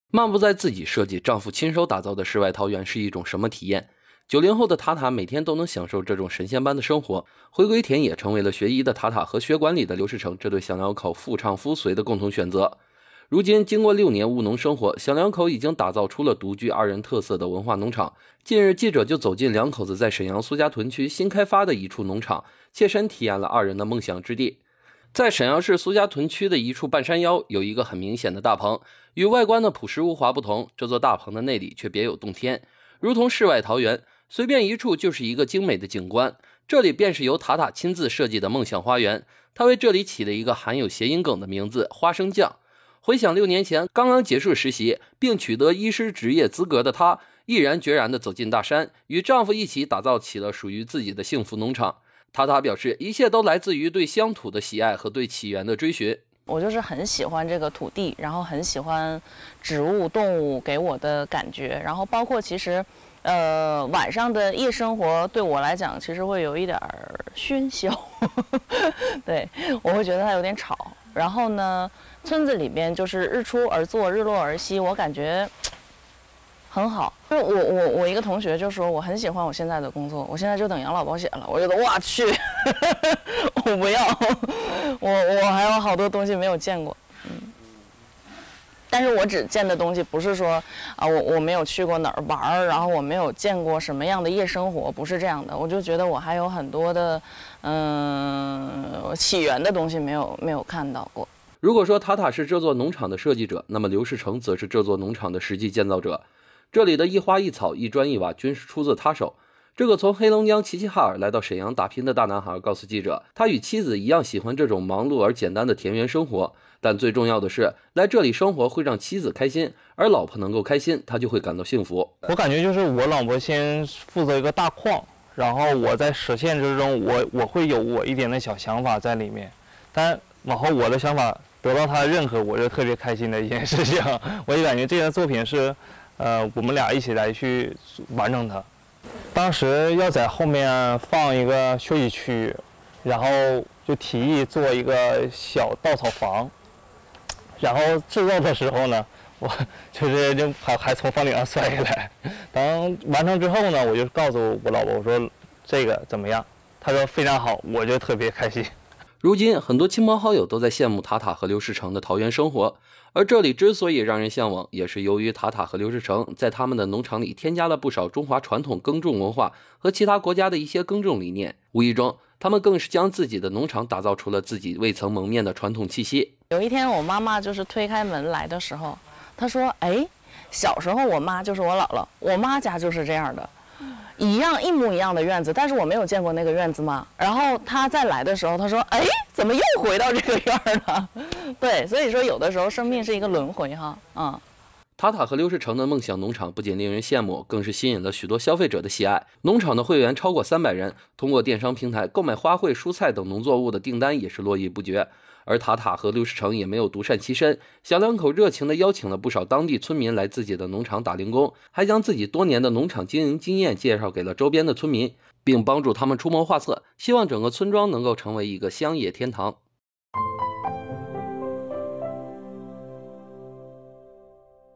漫步在自己设计、丈夫亲手打造的世外桃源是一种什么体验？90后的塔塔每天都能享受这种神仙般的生活，回归田野成为了学医的塔塔和学管理的刘世成这对小两口夫唱妇随的共同选择。如今经过6年务农生活，小两口已经打造出了独具2人特色的文化农场。近日记者就走进两口子在沈阳苏家屯区新开发的一处农场，切身体验了2人的梦想之地。在沈阳市苏家屯区的一处半山腰，有一个很明显的大棚，与外观的朴实无华不同，这座大棚的内里却别有洞天，如同世外桃源，随便一处就是一个精美的景观。这里便是由塔塔亲自设计的梦想花园，他为这里起了一个含有谐音梗的名字——花生酱。回想6年前刚刚结束实习并取得医师执业资格的她，毅然决然地走进大山，与丈夫一起打造起了属于自己的幸福农场。塔塔表示，一切都来自于对乡土的喜爱和对起源的追寻。 我就是很喜欢这个土地，然后很喜欢植物动物给我的感觉，然后包括其实晚上的夜生活对我来讲其实会有一点喧嚣对，我会觉得它有点吵。然后呢，村子里边就是日出而作日落而息，我感觉很好。我一个同学就说我很喜欢我现在的工作，我现在就等养老保险了。我觉得我去我不要，我还有好多东西没有见过。但是我只见的东西不是说啊，我没有去过哪儿玩，然后我没有见过什么样的夜生活，不是这样的。我就觉得我还有很多的起源的东西没有看到过。 如果说塔塔是这座农场的设计者，那么刘世成则是这座农场的实际建造者。这里的一花一草一砖一瓦均是出自他手。这个从黑龙江齐齐哈尔来到沈阳打拼的大男孩告诉记者，他与妻子一样喜欢这种忙碌而简单的田园生活，但最重要的是来这里生活会让妻子开心，而老婆能够开心，他就会感到幸福。 我感觉就是我老婆先负责一个大框，然后我在实现之中，我会有我一点的小想法在里面，但往后我的想法得到他的认可，我就特别开心的一件事情。我就感觉这件作品是我们俩一起来去完成它。当时要在后面放一个休息区，然后就提议做一个小稻草房。然后制作的时候呢，我就还从房顶上摔下来。等完成之后呢，我就告诉我老婆，我说这个怎么样？她说非常好，我就特别开心。 如今很多亲朋好友都在羡慕塔塔和刘世成的桃园生活，而这里之所以让人向往，也是由于塔塔和刘世成在他们的农场里添加了不少中华传统耕种文化和其他国家的一些耕种理念，无意中他们更是将自己的农场打造出了自己未曾蒙面的传统气息。 有一天我妈妈就是推开门来的时候，她说哎，小时候我妈就是我姥姥，我妈家就是这样的，一模一样的院子，但是我没有见过那个院子嘛。然后她再来的时候，她说哎，怎么又回到这个院了？对，所以说有的时候生命是一个轮回哈。 塔塔和刘世成的梦想农场不仅令人羡慕，更是吸引了许多消费者的喜爱。农场的会员超过300人，通过电商平台购买花卉、蔬菜等农作物的订单也是络绎不绝。而塔塔和刘世成也没有独善其身，小两口热情地邀请了不少当地村民来自己的农场打零工，还将自己多年的农场经营经验介绍给了周边的村民，并帮助他们出谋划策，希望整个村庄能够成为一个乡野天堂。